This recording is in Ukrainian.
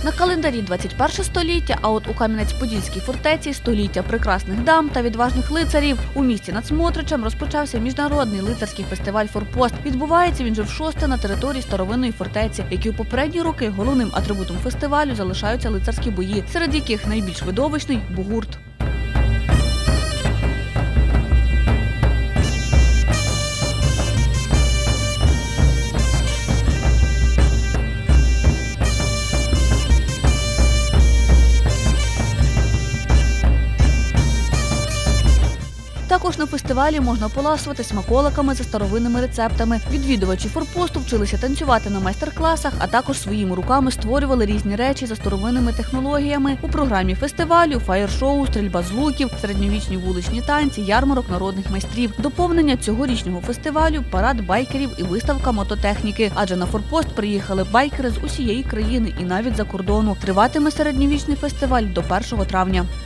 На календарі 21 століття, а от у Кам'янець-Подільській фортеці – століття прекрасних дам та відважних лицарів. У місті над Смотричем розпочався міжнародний лицарський фестиваль «Форпост». Відбувається він вже вшосте на території старовинної фортеці, які у попередні роки головним атрибутом фестивалю залишаються лицарські бої, серед яких найбільш видовищний – бугурт. Також на фестивалі можна поласувати смаколиками за старовинними рецептами. Відвідувачі форпосту вчилися танцювати на майстер-класах, а також своїми руками створювали різні речі за старовинними технологіями. У програмі фестивалю – фаєр-шоу, стрільба з луків, середньовічні вуличні танці, ярмарок народних майстрів. Доповнення цьогорічного фестивалю – парад байкерів і виставка мототехніки. Адже на форпост приїхали байкери з усієї країни і навіть за кордону. Триватиме середньовічний фестиваль до 1 травня.